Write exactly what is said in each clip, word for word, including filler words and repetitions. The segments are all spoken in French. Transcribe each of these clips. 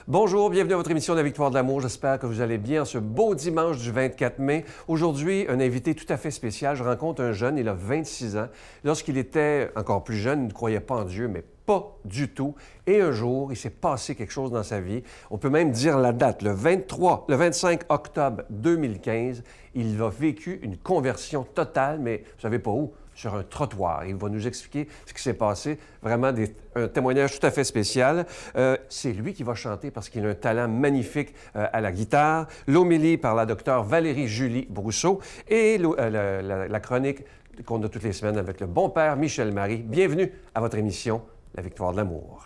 Bonjour, bienvenue à votre émission La Victoire de l'amour. J'espère que vous allez bien ce beau dimanche du vingt-quatre mai. Aujourd'hui, un invité tout à fait spécial. Je rencontre un jeune, il a vingt-six ans. Lorsqu'il était encore plus jeune, il ne croyait pas en Dieu, mais pas du tout. Et un jour, il s'est passé quelque chose dans sa vie. On peut même dire la date, le vingt-trois, le vingt-cinq octobre deux mille quinze. Il a vécu une conversion totale, mais vous savez pas où? Sur un trottoir. Il va nous expliquer ce qui s'est passé. Vraiment des, un témoignage tout à fait spécial. Euh, c'est lui qui va chanter parce qu'il a un talent magnifique euh, à la guitare. L'homélie par la docteure Valérie-Julie Brousseau et euh, la, la, la chronique qu'on a toutes les semaines avec le bon père Michel Marie. Bienvenue à votre émission La Victoire de l'amour.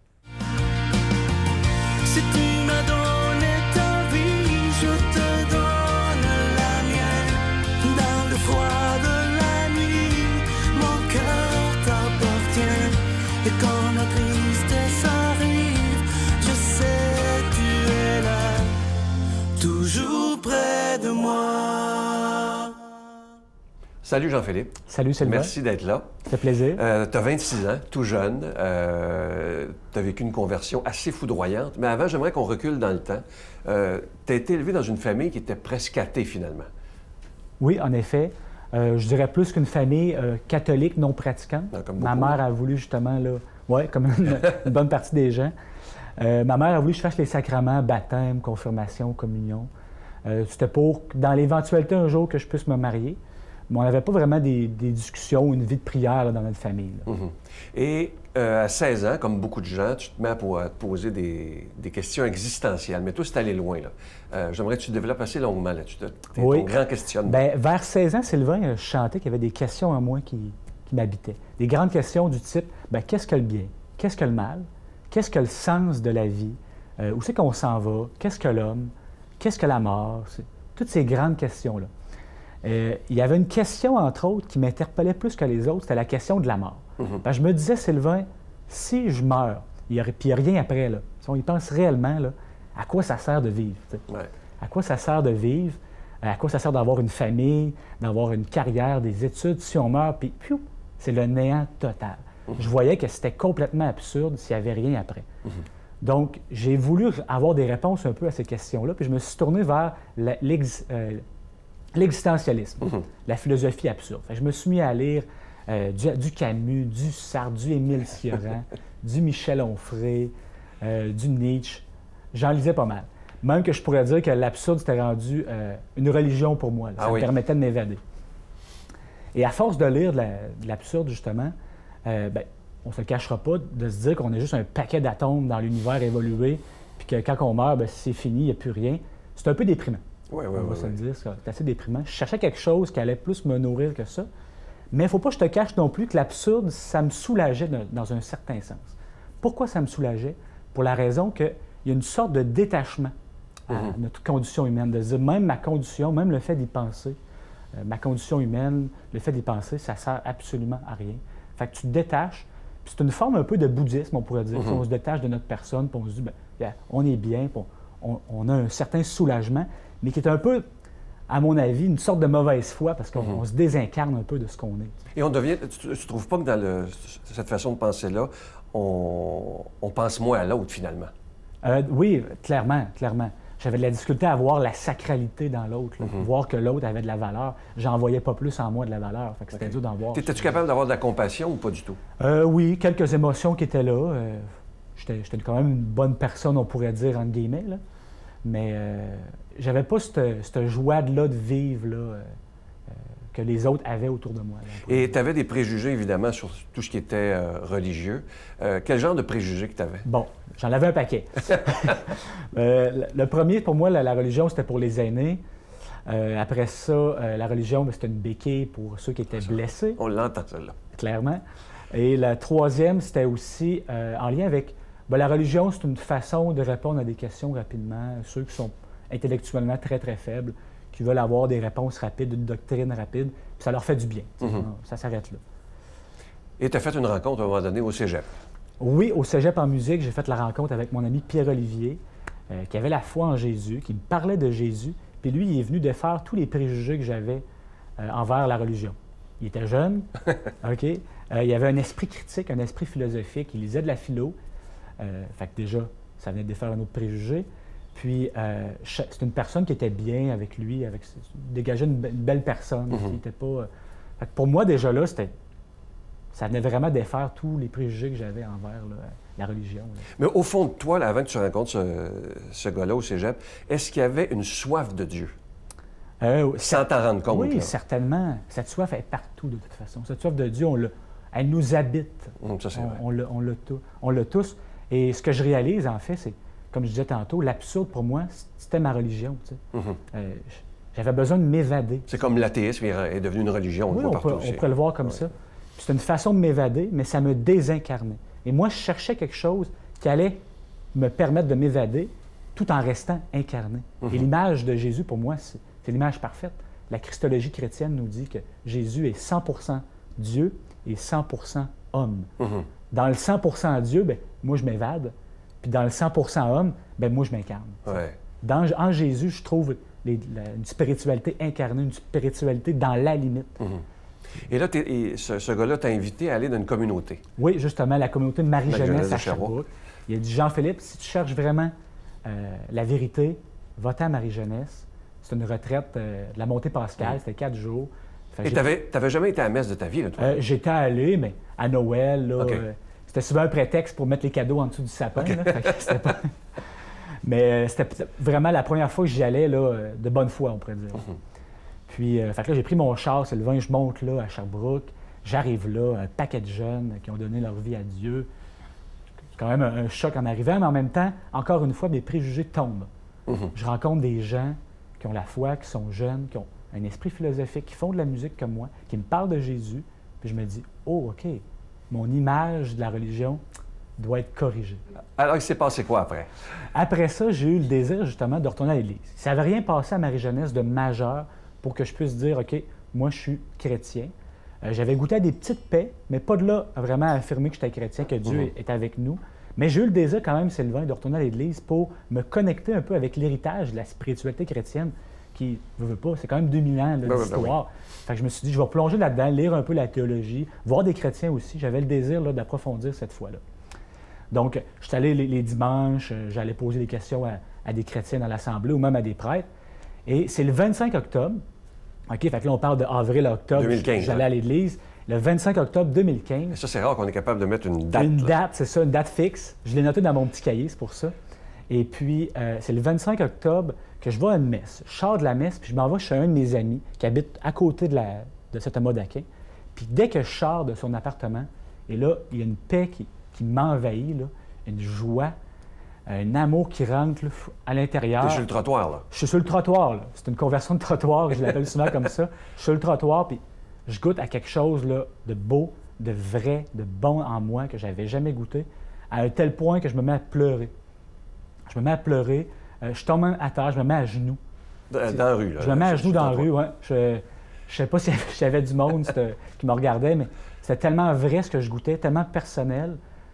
Si tu m'as donné ta vie, je te donne la mienne. Dans le froid de la nuit, mon cœur t'appartient. Et quand la tristesse arrive, je sais tu es là, toujours près de moi. Salut Jean-Philippe. Salut Sylvain. Merci d'être là. Ça fait plaisir. Euh, tu as vingt-six ans, tout jeune. Euh, tu as vécu une conversion assez foudroyante. Mais avant, j'aimerais qu'on recule dans le temps. Euh, tu as été élevé dans une famille qui était presque athée, finalement. Oui, en effet. Euh, je dirais plus qu'une famille euh, catholique non pratiquante. Ah, comme ma beaucoup. mère a voulu justement, là, ouais, comme une, une bonne partie des gens. Euh, ma mère a voulu que je fasse les sacrements, baptême, confirmation, communion. Euh, C'était pour, dans l'éventualité un jour, que je puisse me marier. Mais on n'avait pas vraiment des, des discussions, une vie de prière là, dans notre famille. Là. Mm-hmm. Et euh, à seize ans, comme beaucoup de gens, tu te mets à, pour, à te poser des, des questions existentielles. Mais toi, c'est allé loin. Là. Euh, J'aimerais que tu développes assez longuement là-dessus. T'es Oui. ton grand questionnement. Bien, vers seize ans, Sylvain, je chantais qu'il y avait des questions en moi qui, qui m'habitaient. Des grandes questions du type, bien, qu'est-ce que le bien? Qu'est-ce que le mal? Qu'est-ce que le sens de la vie? Euh, où c'est qu'on s'en va? Qu'est-ce que l'homme? Qu'est-ce que la mort? C'est... Toutes ces grandes questions-là. Euh, il y avait une question, entre autres, qui m'interpellait plus que les autres, c'était la question de la mort. Mm-hmm. Parce que je me disais, Sylvain, si je meurs, il n'y a, puis il y a rien après, là, si on y pense réellement, là, à quoi ça sert de vivre? Ouais. À quoi ça sert de vivre? À quoi ça sert d'avoir une famille, d'avoir une carrière, des études? Si on meurt, puis piou, c'est le néant total. Mm-hmm. Je voyais que c'était complètement absurde s'il n'y avait rien après. Mm-hmm. Donc, j'ai voulu avoir des réponses un peu à ces questions-là, puis je me suis tourné vers la, l'ex, euh, l'existentialisme, mm-hmm. la philosophie absurde. Fait que je me suis mis à lire euh, du, du Camus, du Sartre, du Émile Cioran, du Michel Onfray, euh, du Nietzsche. J'en lisais pas mal. Même que je pourrais dire que l'absurde s'était rendu euh, une religion pour moi. Là. Ça ah, me oui. permettait de m'évader. Et à force de lire de, la, de l'absurde, justement, euh, ben, on ne se le cachera pas de se dire qu'on est juste un paquet d'atomes dans l'univers évolué, puis que quand on meurt, ben, c'est fini, il n'y a plus rien. C'est un peu déprimant. Oui, oui, on va oui, se le oui. dire, c'est assez déprimant. Je cherchais quelque chose qui allait plus me nourrir que ça. Mais il ne faut pas que je te cache non plus que l'absurde, ça me soulageait de, dans un certain sens. Pourquoi ça me soulageait? Pour la raison qu'il y a une sorte de détachement à mm-hmm. notre condition humaine. De se dire, même ma condition, même le fait d'y penser, euh, ma condition humaine, le fait d'y penser, ça ne sert absolument à rien. Fait que tu te détaches. Puis c'est une forme un peu de bouddhisme, on pourrait dire. Mm-hmm. On se détache de notre personne, puis on se dit, bien, yeah, on est bien, puis on, on a un certain soulagement, mais qui est un peu, à mon avis, une sorte de mauvaise foi parce qu'on mm-hmm. se désincarne un peu de ce qu'on est. Et on devient... Tu ne trouves pas que dans le, cette façon de penser-là, on, on pense moins à l'autre, finalement? Euh, oui, clairement, clairement. J'avais de la difficulté à voir la sacralité dans l'autre, mm-hmm. voir que l'autre avait de la valeur. J'en voyais pas plus en moi de la valeur, fait que c'était okay. dur d'en voir. Étais-tu capable d'avoir de la compassion ou pas du tout? Euh, oui, quelques émotions qui étaient là. Euh, j'étais, j'étais quand même une bonne personne, on pourrait dire, entre guillemets, là. Mais euh, j'avais pas cette, cette joie-là de vivre là, euh, euh, que les autres avaient autour de moi. Là, et tu avais des préjugés, évidemment, sur tout ce qui était euh, religieux. Euh, quel genre de préjugés que tu avais? Bon, j'en avais un paquet. euh, le premier, pour moi, la, la religion, c'était pour les aînés. Euh, après ça, euh, la religion, c'était une béquille pour ceux qui étaient blessés. On l'entend, celle-là. Clairement. Et la troisième, c'était aussi euh, en lien avec... Bien, la religion, c'est une façon de répondre à des questions rapidement. Ceux qui sont intellectuellement très, très faibles, qui veulent avoir des réponses rapides, une doctrine rapide, puis ça leur fait du bien. Mm-hmm. Ça s'arrête là. Et tu as fait une rencontre à un moment donné au cégep? Oui, au cégep en musique, j'ai fait la rencontre avec mon ami Pierre-Olivier, euh, qui avait la foi en Jésus, qui me parlait de Jésus, puis lui, il est venu défaire tous les préjugés que j'avais euh, envers la religion. Il était jeune, OK? Euh, il avait un esprit critique, un esprit philosophique, il lisait de la philo. Euh, fait que déjà, ça venait de défaire un autre préjugé. Puis, euh, c'est une personne qui était bien avec lui, avec, dégageait une, une belle personne. Mm-hmm. Qui était pas, euh, fait que pour moi, déjà là, c'était, ça venait vraiment défaire tous les préjugés que j'avais envers là, la religion. Là. Mais au fond de toi, là, avant que tu rencontres ce, ce gars-là au cégep, est-ce qu'il y avait une soif de Dieu? Euh, Sans t'en rendre compte. Oui, là. certainement. Cette soif est partout, de toute façon. Cette soif de Dieu, on l'a, elle nous habite. Hum, ça, c'est on, vrai. on, l'a, on, l'a tout, on l'a tous. Et ce que je réalise, en fait, c'est, comme je disais tantôt, l'absurde pour moi, c'était ma religion. Tu sais. Mm-hmm. euh, j'avais besoin de m'évader. C'est comme l'athéisme est devenu une religion, on Oui, le voit on, partout peut, aussi. on pourrait le voir comme Ouais. ça. Puis c'est une façon de m'évader, mais ça me désincarnait. Et moi, je cherchais quelque chose qui allait me permettre de m'évader tout en restant incarné. Mm-hmm. Et l'image de Jésus, pour moi, c'est, c'est l'image parfaite. La christologie chrétienne nous dit que Jésus est cent pour cent Dieu et cent pour cent homme. Mm-hmm. Dans le cent pour cent Dieu, ben, moi, je m'évade. Puis dans le cent pour cent homme, ben, moi, je m'incarne. Ouais. Dans, en Jésus, je trouve les, la, une spiritualité incarnée, une spiritualité dans la limite. Mm-hmm. Et là, t'es- et ce, ce gars-là t'a invité à aller dans une communauté. Oui, justement, la communauté de Marie-Jeunesse Marie-Jeunesse de à Sherbrooke. Sherbrooke. Il a dit, Jean-Philippe, si tu cherches vraiment euh, la vérité, va-t'en à Marie-Jeunesse. C'est une retraite euh, de la montée pascale, c'était quatre jours. Fait que Et j'ai- t'avais, t'avais jamais été à la messe de ta vie, là, toi? euh, J'étais allé, mais à Noël, là, OK. euh, c'était souvent un prétexte pour mettre les cadeaux en dessous du sapin. OK. Là, fait que c'était pas... Mais euh, c'était vraiment la première fois que j'y allais, là, euh, de bonne foi, on pourrait dire. Mm-hmm. Puis, euh, fait que là, j'ai pris mon char, c'est le vingt, je monte là, à Sherbrooke. J'arrive là, un paquet de jeunes qui ont donné leur vie à Dieu. C'est quand même un, un choc en arrivant, mais en même temps, encore une fois, mes préjugés tombent. Mhm. Je rencontre des gens qui ont la foi, qui sont jeunes, qui ont un esprit philosophique, qui font de la musique comme moi, qui me parlent de Jésus. Puis je me dis, oh, OK, mon image de la religion doit être corrigée. Alors, il s'est passé quoi après? Après ça, j'ai eu le désir justement de retourner à l'Église. Ça n'avait rien passé à Marie-Jeunesse de majeur pour que je puisse dire, OK, moi je suis chrétien. Euh, j'avais goûté à des petites paix, mais pas de là à vraiment affirmer que j'étais chrétien, que Dieu Mhm. est avec nous. Mais j'ai eu le désir quand même, Sylvain, de retourner à l'Église pour me connecter un peu avec l'héritage de la spiritualité chrétienne qui, je veux pas, c'est quand même deux mille ans là, Ben oui, ben d'histoire. Fait que je me suis dit, je vais plonger là-dedans, lire un peu la théologie, voir des chrétiens aussi. J'avais le désir là, d'approfondir cette foi-là. Donc, je suis allé les, les dimanches, euh, j'allais poser des questions à, à des chrétiens dans l'Assemblée ou même à des prêtres. Et c'est le vingt-cinq octobre, OK, fait que là, on parle de avril à octobre, deux mille quinze, j'allais hein. à l'Église. Le vingt-cinq octobre deux mille quinze, Ça, c'est rare qu'on est capable de mettre une date. une là. date, c'est ça, une date fixe. Je l'ai noté dans mon petit cahier, c'est pour ça. Et puis, euh, c'est le vingt-cinq octobre que je vais à une messe. Je sors de la messe, puis je m'en vais chez un de mes amis qui habite à côté de, la, de cet Thomas d'Aquin. Puis dès que je sors de son appartement, et là, il y a une paix qui, qui m'envahit, là, une joie, un amour qui rentre là, à l'intérieur. T'es sur le trottoir, là. Je suis sur le trottoir, là. C'est une conversion de trottoir, je l'appelle souvent comme ça. Je suis sur le trottoir, puis je goûte à quelque chose là, de beau, de vrai, de bon en moi que j'avais jamais goûté, à un tel point que je me mets à pleurer. Je me mets à pleurer, euh, je tombe à terre, je me mets à genoux. Dans, dans la rue, là. Je me mets à Sur- genoux sur dans le la rue, ouais. Je ne sais pas s'il y avait du monde c'était- qui me regardait, mais c'était tellement vrai ce que je goûtais, tellement personnel,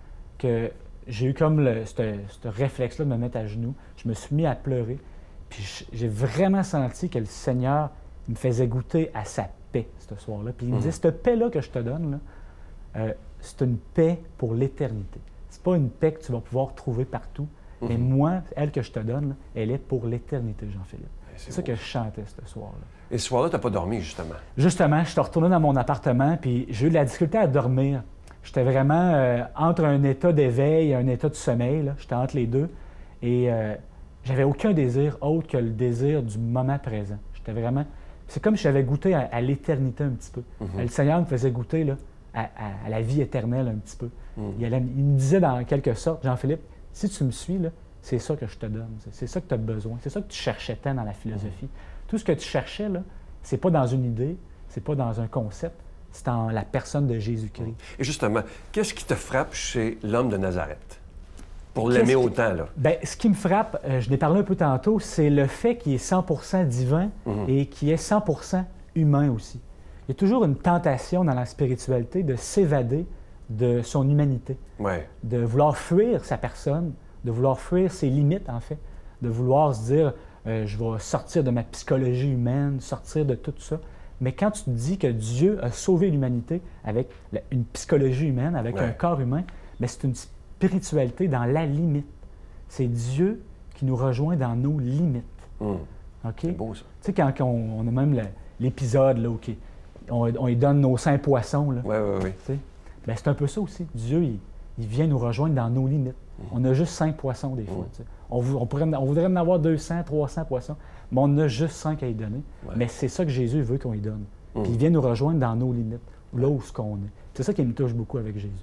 que j'ai eu comme le, ce, ce réflexe-là de me mettre à genoux. Je me suis mis à pleurer. Puis je- j'ai vraiment senti que le Seigneur me faisait goûter à sa paix ce soir-là. Puis il me disait, cette paix-là que je te donne, là, euh, c'est une paix pour l'éternité. C'est pas une paix que tu vas pouvoir trouver partout. Mais moi, elle que je te donne, là, elle est pour l'éternité, Jean-Philippe. C'est ça beau. que je chantais ce soir-là. Et ce soir-là, t'as pas dormi, justement. Justement, je suis retourné dans mon appartement, puis j'ai eu de la difficulté à dormir. J'étais vraiment euh, entre un état d'éveil et un état de sommeil. là. J'étais entre les deux. Et euh, j'avais aucun désir autre que le désir du moment présent. J'étais vraiment... C'est comme si j'avais goûté à, à l'éternité un petit peu. Mhm. Le Seigneur me faisait goûter là, à, à- à la vie éternelle un petit peu. Mhm. il, allait- il me disait dans quelque sorte, Jean-Philippe, si tu me suis, là, c'est ça que je te donne. C'est- C'est ça que tu as besoin. C'est ça que tu cherchais tant dans la philosophie. Tout ce que tu cherchais, là, c'est pas dans une idée, c'est pas dans un concept, c'est en la personne de Jésus-Christ. Et justement, qu'est-ce qui te frappe chez l'homme de Nazareth? Pour Qu'est-ce l'aimer qui- autant, là. Bien, ce qui me frappe, euh, je l'ai parlé un peu tantôt, c'est le fait qu'il est cent pour cent divin Mhm. et qu'il est cent pour cent humain aussi. Il y a toujours une tentation dans la spiritualité de s'évader de son humanité, Ouais. de vouloir fuir sa personne, de vouloir fuir ses limites, en fait, de vouloir se dire euh, je vais sortir de ma psychologie humaine, sortir de tout ça. Mais quand tu te dis que Dieu a sauvé l'humanité avec la- une psychologie humaine, avec Ouais. un corps humain, mais c'est une spiritualité dans la limite. c'est Dieu qui nous rejoint dans nos limites. Mmh. OK? C'est beau, ça. Tu sais, quand on, on a même le- l'épisode, là, OK, on, on lui donne nos cinq poissons, là. Oui, oui, oui. Tu sais, ben, c'est un peu ça aussi. Dieu, il, il vient nous rejoindre dans nos limites. Mmh. On a juste cinq poissons des fois. Mmh. Tu sais. On, vou- on, pourrait, en- on voudrait en avoir deux cents, trois cents poissons, mais on en a juste cinq à y donner. Ouais. Mais c'est ça que Jésus veut qu'on y donne. Mmh. Puis il vient nous rejoindre dans nos limites, là où ce qu'on est. C'est ça qui me touche beaucoup avec Jésus.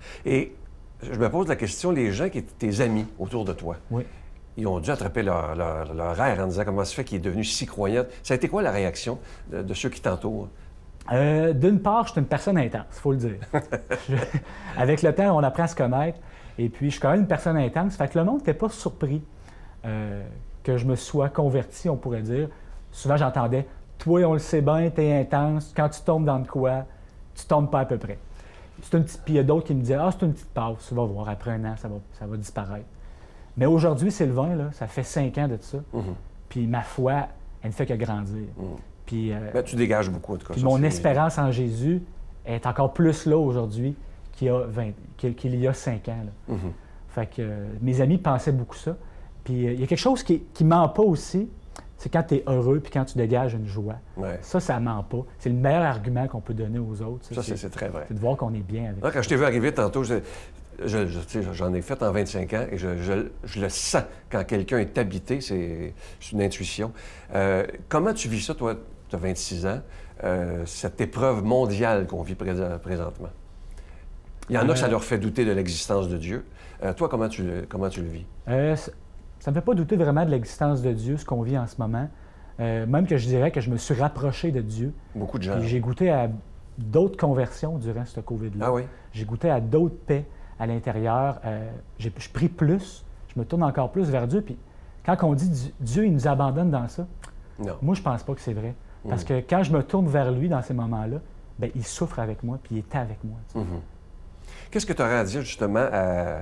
Et je me pose la question, les gens qui étaient tes amis autour de toi, Oui. ils ont dû attraper leur, leur, leur air en disant comment ça se fait qu'il est devenu si croyant. Ça a été quoi la réaction de, de ceux qui t'entourent? Euh, D'une part, je suis une personne intense, il faut le dire. Je- avec le temps, on apprend à se connaître. Et puis, je suis quand même une personne intense. Fait que le monde n'était pas surpris euh, que je me sois converti, on pourrait dire. Souvent, j'entendais « Toi, on le sait bien, t'es intense. Quand tu tombes dans de quoi, tu tombes pas à peu près. » C'est une petite... Puis il y a d'autres qui me disaient « Ah, c'est une petite passe. Tu vas voir, après un an, ça va, ça va disparaître. » Mais aujourd'hui, Sylvain, là, ça fait cinq ans de ça. Mm-hmm. Puis ma foi, elle ne fait que grandir. Mm. Puis... euh, Ben, tu dégages beaucoup, en tout cas. puis ça, mon c'est- espérance en Jésus est encore plus là aujourd'hui qu'il y a, vingt qu'il qu'il y a cinq ans. Là. Mhm. Fait que euh, mes amis pensaient beaucoup ça. Puis euh, il y a quelque chose qui ne ment pas aussi, c'est quand tu es heureux puis quand tu dégages une joie. Ouais. Ça, ça ne ment pas. C'est le meilleur argument qu'on peut donner aux autres. Ça, c'est c'est très vrai. c'est de voir qu'on est bien avec Là, quand je t'ai vu arriver tantôt, je- je- je- tu sais, j'en ai fait en vingt-cinq ans et je, je- je le sens quand quelqu'un est habité, c'est c'est une intuition. Euh, comment tu vis ça, toi, tu as vingt-six ans, euh, cette épreuve mondiale qu'on vit prés- présentement? Il y en a que ça Euh, leur fait douter de l'existence de Dieu. Euh, toi, comment tu, le- comment tu le vis? Euh, ça ne me fait pas douter vraiment de l'existence de Dieu, ce qu'on vit en ce moment. Euh, même que je dirais que je me suis rapproché de Dieu. Beaucoup de gens. Puis j'ai goûté à d'autres conversions durant ce COVID-là. Ah oui? J'ai goûté à d'autres paix à l'intérieur. Euh, j'ai- je prie plus, je me tourne encore plus vers Dieu. Puis quand on dit Dieu, Dieu, il nous abandonne dans ça, Non. moi, je pense pas que c'est vrai. Parce Mhm. que quand je me tourne vers lui dans ces moments-là, bien, il souffre avec moi, puis il est avec moi. tu sais. Mhm. Qu'est-ce que tu aurais à dire justement à-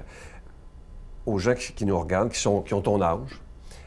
aux gens qui, qui nous regardent, qui, sont, qui ont ton âge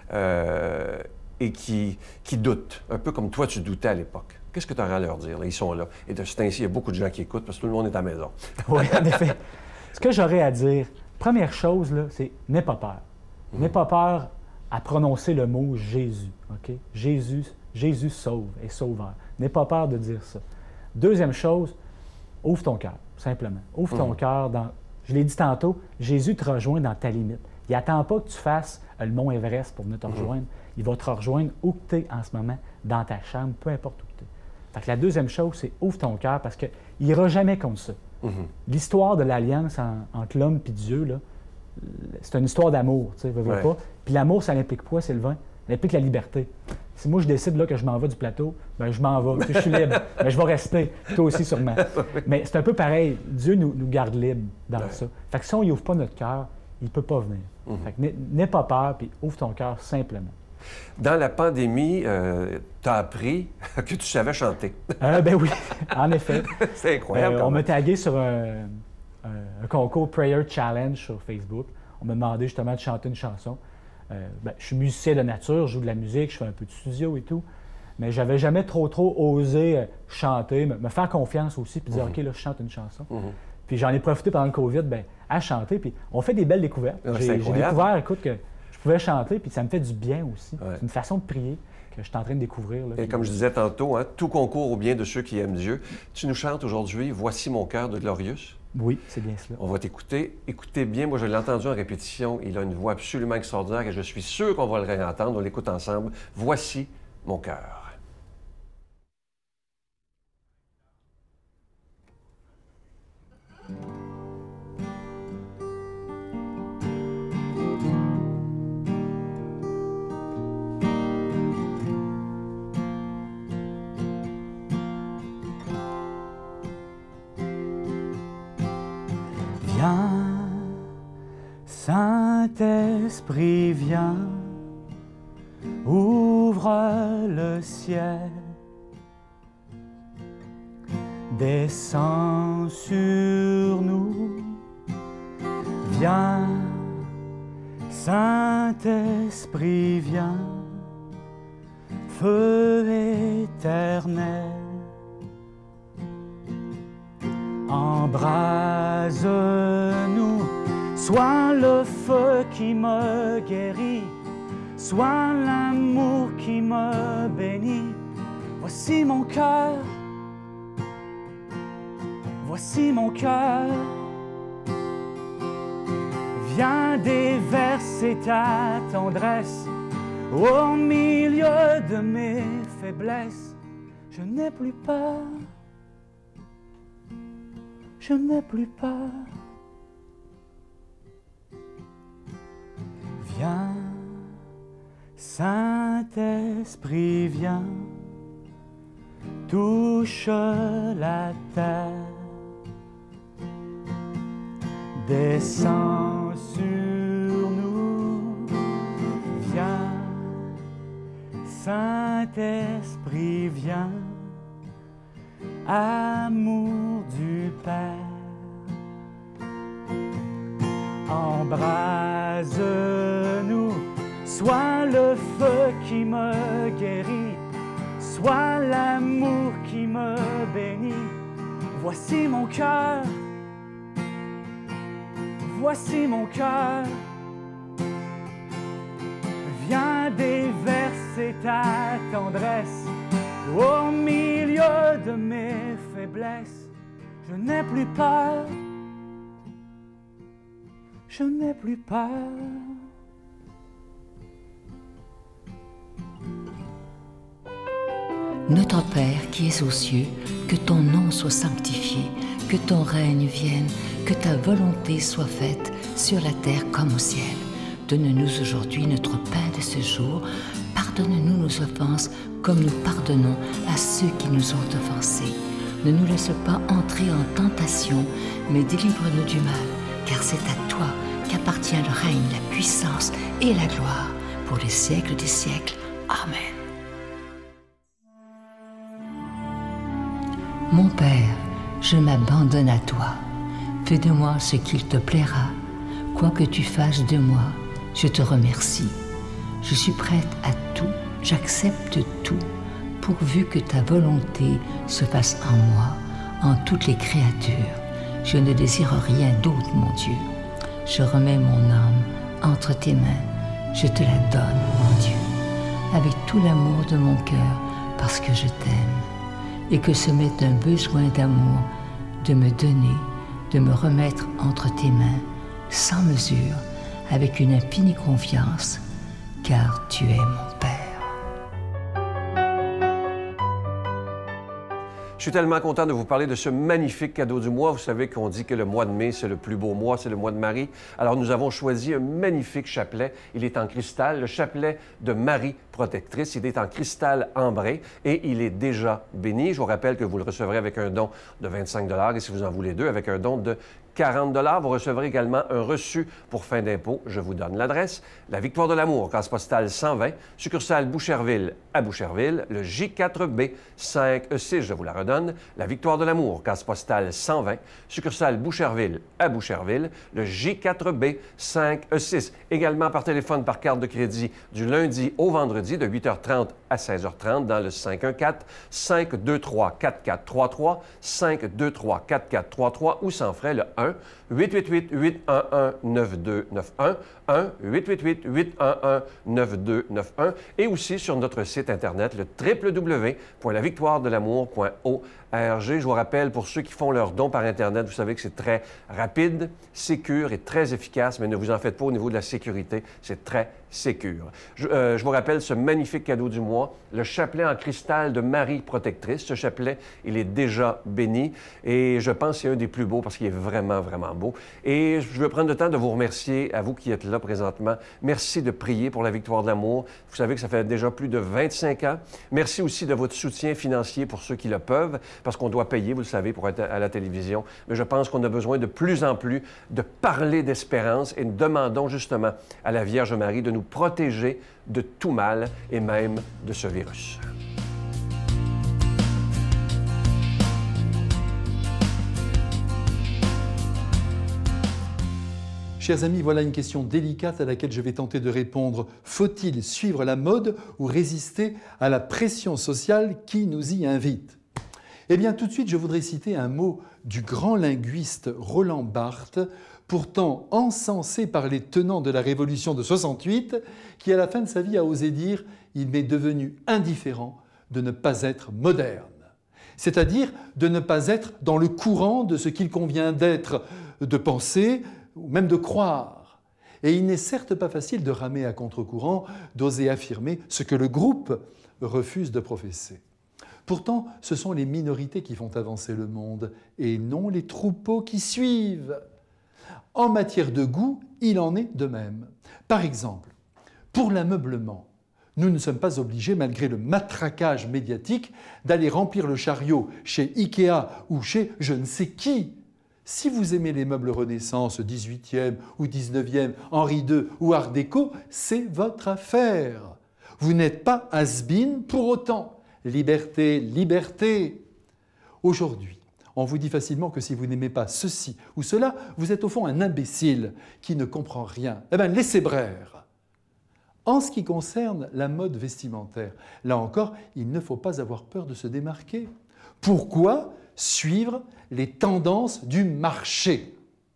euh, et qui, qui doutent, un peu comme toi tu doutais à l'époque? Qu'est-ce que tu aurais à leur dire? Là, ils sont là. Et de ce ainsi, il y a beaucoup de gens qui écoutent parce que tout le monde est à la maison. Oui, en effet. Ce que j'aurais à dire, première chose, là, c'est n'aie pas peur. N'aie pas peur à prononcer le mot Jésus. OK? Jésus, Jésus sauve et sauveur. N'aie pas peur de dire ça. Deuxième chose, ouvre ton cœur, simplement. Ouvre ton Mhm. cœur dans. Je l'ai dit tantôt, Jésus te rejoint dans ta limite. Il n'attend pas que tu fasses euh, le mont Everest pour venir te rejoindre. Il va te rejoindre où tu es en ce moment, dans ta chambre, peu importe où tu es. Fait que la deuxième chose, c'est ouvre ton cœur parce qu'il n'ira jamais contre ça. Mhm. L'histoire de l'alliance en- entre l'homme et Dieu, là, c'est une histoire d'amour, tu sais, veux, veux Ouais. pas. Puis l'amour, ça implique quoi, Sylvain? Ça implique la liberté. Si moi, je décide là, que je m'en vais du plateau, bien, je m'en vais. Tu sais, je suis libre. Mais je vais rester. Toi aussi, sûrement. Mais c'est un peu pareil. Dieu nous, nous garde libres dans Ouais. ça. Fait que si on n'ouvre pas notre cœur, il ne peut pas venir. Mhm. Fait que n'aie- n'aie pas peur, puis ouvre ton cœur simplement. Dans la pandémie, tu as appris que tu savais chanter. Euh, ben oui, en effet. C'est incroyable. Euh, quand on m'a même. tagué sur un, un- un concours Prayer Challenge sur Facebook. On m'a demandé justement de chanter une chanson. Euh, ben, je suis musicien de nature, je joue de la musique, je fais un peu de studio et tout. Mais j'avais jamais trop, trop osé euh, chanter, me, me faire confiance aussi, puis dire, Mhm. OK, là, je chante une chanson. Mhm. Puis j'en ai profité pendant le COVID ben, à chanter. Puis on fait des belles découvertes. Ouais, c'est J'ai j'ai incroyable. découvert, écoute, que je pouvais chanter, puis ça me fait du bien aussi. Ouais. C'est une façon de prier que je suis en train de découvrir. Là, Et puis- comme je disais tantôt, hein, tout concourt au bien de ceux qui aiment Dieu. Tu nous chantes aujourd'hui « Voici mon cœur » de Glorious. Oui, c'est bien cela. On va t'écouter. Écoutez bien, moi je l'ai entendu en répétition. Il a une voix absolument extraordinaire et je suis sûr qu'on va le réentendre. On l'écoute ensemble. « Voici mon cœur ». Viens, Saint-Esprit, viens, ouvre le ciel, descends sur nous, viens, Saint-Esprit, viens, feu éternel. Embrase-nous, sois le feu feu qui me guérit, soit l'amour qui me bénit. Voici mon cœur, voici mon cœur. Viens déverser ta tendresse au milieu de mes faiblesses. Je n'ai plus peur, je n'ai plus peur. Viens, Saint-Esprit, viens, touche la terre, descends sur nous, viens, Saint-Esprit, viens, amour du Père, embrase-nous, sois le feu qui me guérit, sois l'amour qui me bénit. Voici mon cœur, voici mon cœur. Viens déverser ta tendresse au milieu de mes faiblesses. Je n'ai plus peur, je n'ai plus peur. Notre Père qui es aux cieux, que ton nom soit sanctifié, que ton règne vienne, que ta volonté soit faite sur la terre comme au ciel. Donne-nous aujourd'hui notre pain de ce jour. Pardonne-nous nos offenses comme nous pardonnons à ceux qui nous ont offensés. Ne nous laisse pas entrer en tentation, mais délivre-nous du mal, car c'est à toi qu'appartient le règne, la puissance et la gloire pour les siècles des siècles. Amen. Mon Père, je m'abandonne à toi. Fais de moi ce qu'il te plaira. Quoi que tu fasses de moi, je te remercie. Je suis prête à tout, j'accepte tout, pourvu que ta volonté se fasse en moi, en toutes les créatures. Je ne désire rien d'autre, mon Dieu. Je remets mon âme entre tes mains. Je te la donne, mon Dieu, avec tout l'amour de mon cœur, parce que je t'aime. Et que ce m'est un besoin d'amour, de me donner, de me remettre entre tes mains, sans mesure, avec une infinie confiance, car tu es mon Père. Je suis tellement content de vous parler de ce magnifique cadeau du mois. Vous savez qu'on dit que le mois de mai, c'est le plus beau mois, c'est le mois de Marie. Alors, nous avons choisi un magnifique chapelet. Il est en cristal, le chapelet de Marie protectrice. Il est en cristal ambré et il est déjà béni. Je vous rappelle que vous le recevrez avec un don de vingt-cinq dollars et si vous en voulez deux, avec un don de quarante dollars. Vous recevrez également un reçu pour fin d'impôt. Je vous donne l'adresse. La Victoire de l'Amour, case postale cent vingt, succursale Boucherville à Boucherville, le J quatre B cinq E six, je vous la redonne. La Victoire de l'Amour, case postale cent vingt, succursale Boucherville à Boucherville, le J quatre B cinq E six. Également par téléphone, par carte de crédit, du lundi au vendredi, de huit heures trente à seize heures trente, dans le cinq un quatre, cinq deux trois, quatre quatre trois trois, cinq deux trois, quatre quatre trois trois, ou sans frais, le un huit huit huit huit un un neuf deux neuf un, un huit huit huit huit un un neuf deux neuf un, et aussi sur notre site Internet, le w w w point la victoire de l'amour point org. Je vous rappelle, pour ceux qui font leurs dons par Internet, vous savez que c'est très rapide, sécure et très efficace, mais ne vous en faites pas au niveau de la sécurité, c'est très sécure. Je, euh, je vous rappelle ce magnifique cadeau du mois, le chapelet en cristal de Marie protectrice. Ce chapelet, il est déjà béni et je pense que c'est un des plus beaux parce qu'il est vraiment, vraiment beau. Et je veux prendre le temps de vous remercier, à vous qui êtes là présentement. Merci de prier pour la Victoire de l'Amour. Vous savez que ça fait déjà plus de vingt-cinq ans. Merci aussi de votre soutien financier pour ceux qui le peuvent, parce qu'on doit payer, vous le savez, pour être à la télévision. Mais je pense qu'on a besoin de plus en plus de parler d'espérance et nous demandons justement à la Vierge Marie de nous protéger de tout mal et même de ce virus. Chers amis, voilà une question délicate à laquelle je vais tenter de répondre. Faut-il suivre la mode ou résister à la pression sociale qui nous y invite? Eh bien, tout de suite, je voudrais citer un mot du grand linguiste Roland Barthes pourtant encensé par les tenants de la Révolution de soixante-huit, qui à la fin de sa vie a osé dire « il m'est devenu indifférent de ne pas être moderne », c'est-à-dire de ne pas être dans le courant de ce qu'il convient d'être, de penser ou même de croire. Et il n'est certes pas facile de ramer à contre-courant, d'oser affirmer ce que le groupe refuse de professer. Pourtant, ce sont les minorités qui font avancer le monde et non les troupeaux qui suivent. En matière de goût, il en est de même. Par exemple, pour l'ameublement, nous ne sommes pas obligés, malgré le matraquage médiatique, d'aller remplir le chariot chez Ikea ou chez je ne sais qui. Si vous aimez les meubles Renaissance dix-huitième ou dix-neuvième, Henri deux ou Art déco, c'est votre affaire. Vous n'êtes pas has-been pour autant. Liberté, liberté. Aujourd'hui, on vous dit facilement que si vous n'aimez pas ceci ou cela, vous êtes au fond un imbécile qui ne comprend rien. Eh bien, laissez braire. En ce qui concerne la mode vestimentaire, là encore, il ne faut pas avoir peur de se démarquer. Pourquoi suivre les tendances du marché?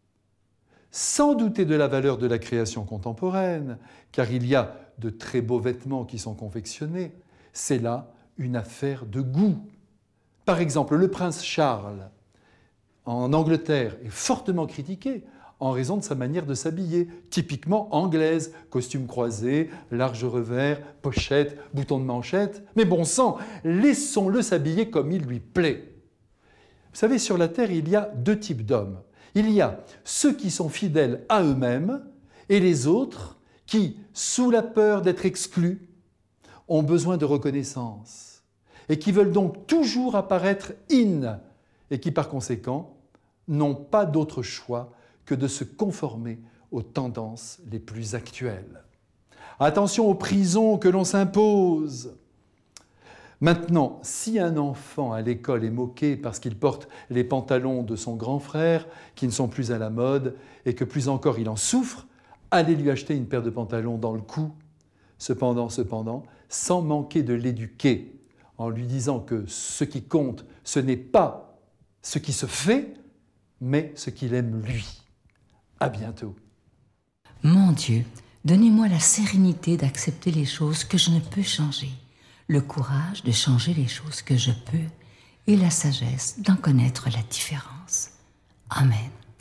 Sans douter de la valeur de la création contemporaine, car il y a de très beaux vêtements qui sont confectionnés, c'est là une affaire de goût. Par exemple, le prince Charles, en Angleterre, est fortement critiqué en raison de sa manière de s'habiller, typiquement anglaise, costume croisé, large revers, pochette, bouton de manchette. Mais bon sang, laissons-le s'habiller comme il lui plaît. Vous savez, sur la Terre, il y a deux types d'hommes. Il y a ceux qui sont fidèles à eux-mêmes et les autres qui, sous la peur d'être exclus, ont besoin de reconnaissance et qui veulent donc toujours apparaître in et qui, par conséquent, n'ont pas d'autre choix que de se conformer aux tendances les plus actuelles. Attention aux prisons que l'on s'impose. Maintenant, si un enfant à l'école est moqué parce qu'il porte les pantalons de son grand frère, qui ne sont plus à la mode, et que plus encore il en souffre, allez lui acheter une paire de pantalons dans le cou. Cependant, cependant, sans manquer de l'éduquer, en lui disant que ce qui compte, ce n'est pas ce qui se fait, mais ce qu'il aime lui. À bientôt. Mon Dieu, donnez-moi la sérénité d'accepter les choses que je ne peux changer, le courage de changer les choses que je peux et la sagesse d'en connaître la différence. Amen.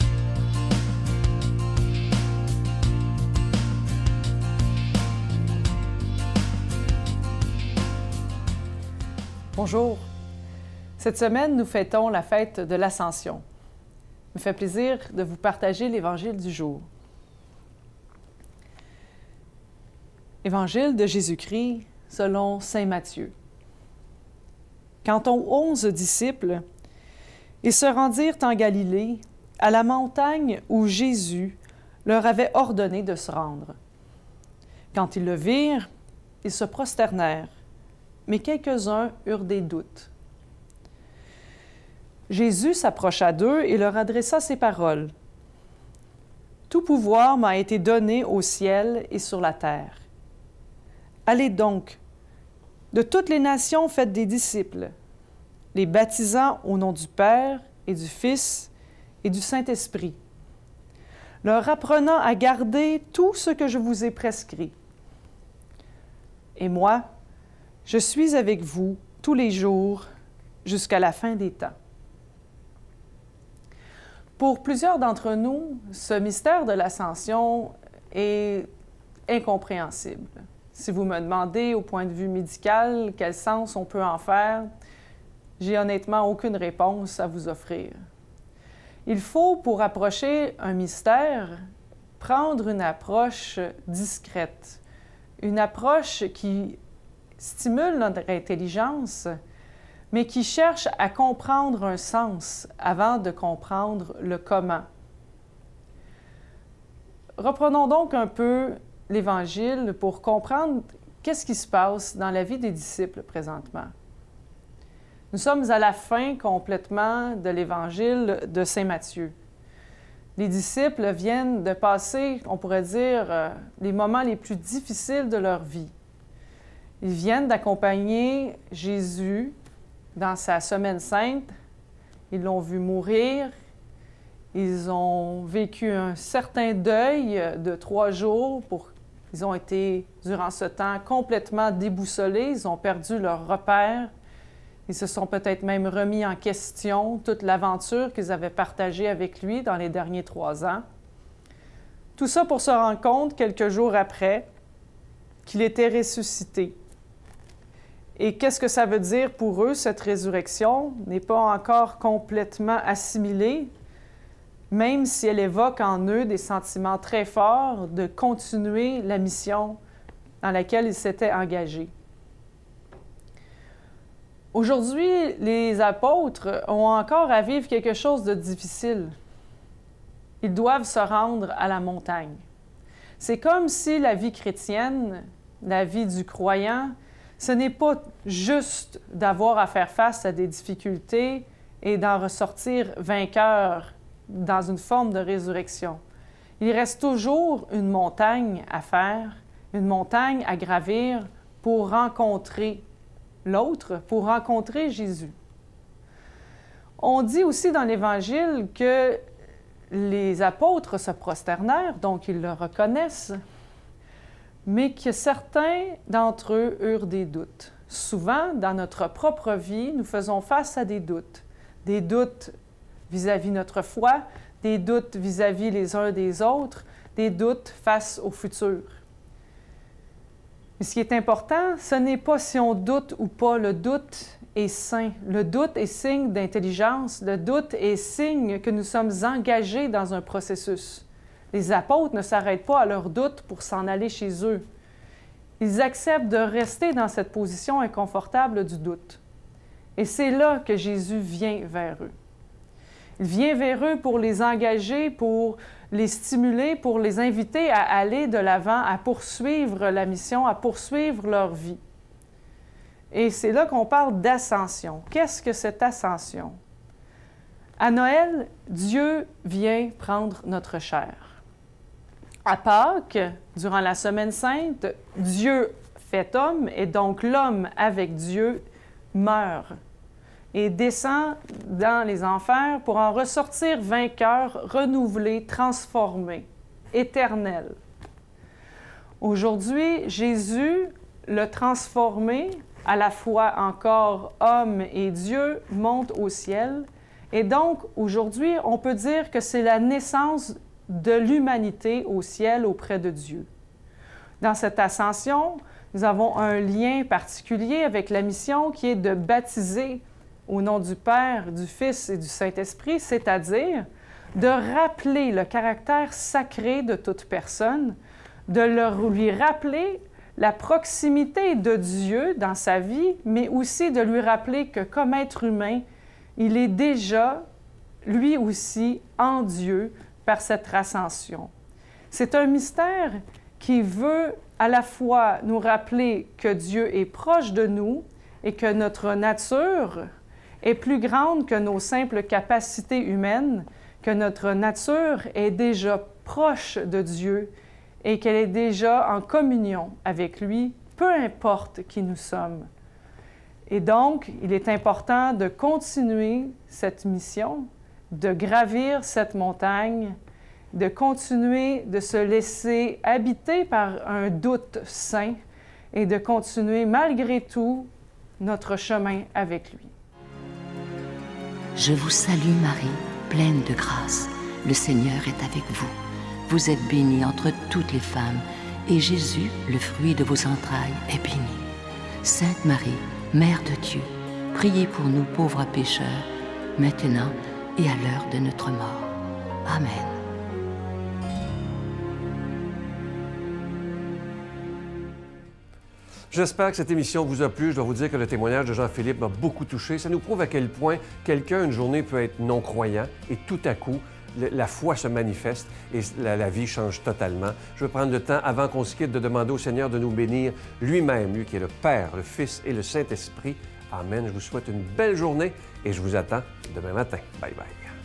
Bonjour. Cette semaine, nous fêtons la fête de l'Ascension. Il me fait plaisir de vous partager l'Évangile du jour. Évangile de Jésus-Christ selon saint Matthieu. Quant aux onze disciples, ils se rendirent en Galilée, à la montagne où Jésus leur avait ordonné de se rendre. Quand ils le virent, ils se prosternèrent, mais quelques-uns eurent des doutes. Jésus s'approcha d'eux et leur adressa ces paroles. « Tout pouvoir m'a été donné au ciel et sur la terre. Allez donc, de toutes les nations faites des disciples, les baptisant au nom du Père et du Fils et du Saint-Esprit, leur apprenant à garder tout ce que je vous ai prescrit. Et moi, je suis avec vous tous les jours jusqu'à la fin des temps. » Pour plusieurs d'entre nous, ce mystère de l'Ascension est incompréhensible. Si vous me demandez au point de vue médical quel sens on peut en faire, j'ai honnêtement aucune réponse à vous offrir. Il faut, pour approcher un mystère, prendre une approche discrète, une approche qui stimule notre intelligence, mais qui cherche à comprendre un sens avant de comprendre le comment. Reprenons donc un peu l'Évangile pour comprendre qu'est-ce qui se passe dans la vie des disciples présentement. Nous sommes à la fin complètement de l'Évangile de saint Matthieu. Les disciples viennent de passer, on pourrait dire, les moments les plus difficiles de leur vie. Ils viennent d'accompagner Jésus dans sa semaine sainte. Ils l'ont vu mourir, Ils ont vécu un certain deuil de trois jours. Pour... Ils ont été, durant ce temps, complètement déboussolés. Ils ont perdu leur repère. Ils se sont peut-être même remis en question toute l'aventure qu'ils avaient partagée avec lui dans les derniers trois ans. Tout ça pour se rendre compte, quelques jours après, qu'il était ressuscité. Et qu'est-ce que ça veut dire pour eux, cette résurrection, n'est pas encore complètement assimilée, même si elle évoque en eux des sentiments très forts de continuer la mission dans laquelle ils s'étaient engagés. Aujourd'hui, les apôtres ont encore à vivre quelque chose de difficile. Ils doivent se rendre à la montagne. C'est comme si la vie chrétienne, la vie du croyant, ce n'est pas juste d'avoir à faire face à des difficultés et d'en ressortir vainqueur dans une forme de résurrection. Il reste toujours une montagne à faire, une montagne à gravir pour rencontrer l'autre, pour rencontrer Jésus. On dit aussi dans l'Évangile que les apôtres se prosternèrent, donc ils le reconnaissent, mais que certains d'entre eux eurent des doutes. Souvent, dans notre propre vie, nous faisons face à des doutes. Des doutes vis-à-vis notre foi, des doutes vis-à-vis les uns des autres, des doutes face au futur. Mais ce qui est important, ce n'est pas si on doute ou pas. Le doute est sain. Le doute est signe d'intelligence. Le doute est signe que nous sommes engagés dans un processus. Les apôtres ne s'arrêtent pas à leur doute pour s'en aller chez eux. Ils acceptent de rester dans cette position inconfortable du doute. Et c'est là que Jésus vient vers eux. Il vient vers eux pour les engager, pour les stimuler, pour les inviter à aller de l'avant, à poursuivre la mission, à poursuivre leur vie. Et c'est là qu'on parle d'ascension. Qu'est-ce que cette ascension? À Noël, Dieu vient prendre notre chair. À Pâques, durant la Semaine sainte, Dieu fait homme et donc l'homme avec Dieu meurt et descend dans les enfers pour en ressortir vainqueur, renouvelé, transformé, éternel. Aujourd'hui, Jésus, le transformé, à la fois encore homme et Dieu, monte au ciel. Et donc, aujourd'hui, on peut dire que c'est la naissance de l'humanité au ciel auprès de Dieu. Dans cette ascension, nous avons un lien particulier avec la mission qui est de baptiser au nom du Père, du Fils et du Saint-Esprit, c'est-à-dire de rappeler le caractère sacré de toute personne, de leur, lui rappeler la proximité de Dieu dans sa vie, mais aussi de lui rappeler que comme être humain, il est déjà, lui aussi, en Dieu par cette ascension. C'est un mystère qui veut à la fois nous rappeler que Dieu est proche de nous et que notre nature est plus grande que nos simples capacités humaines, que notre nature est déjà proche de Dieu et qu'elle est déjà en communion avec lui, peu importe qui nous sommes. Et donc, il est important de continuer cette mission, de gravir cette montagne, de continuer de se laisser habiter par un doute sain et de continuer malgré tout notre chemin avec lui. Je vous salue Marie, pleine de grâce. Le Seigneur est avec vous. Vous êtes bénie entre toutes les femmes, et Jésus, le fruit de vos entrailles, est béni. Sainte Marie, Mère de Dieu, priez pour nous pauvres pécheurs, maintenant et à l'heure de notre mort. Amen. J'espère que cette émission vous a plu. Je dois vous dire que le témoignage de Jean-Philippe m'a beaucoup touché. Ça nous prouve à quel point quelqu'un, une journée, peut être non-croyant et tout à coup, la foi se manifeste et la, la vie change totalement. Je vais prendre le temps, avant qu'on se quitte, de demander au Seigneur de nous bénir lui-même, lui qui est le Père, le Fils et le Saint-Esprit. Amen. Je vous souhaite une belle journée et je vous attends demain matin. Bye bye.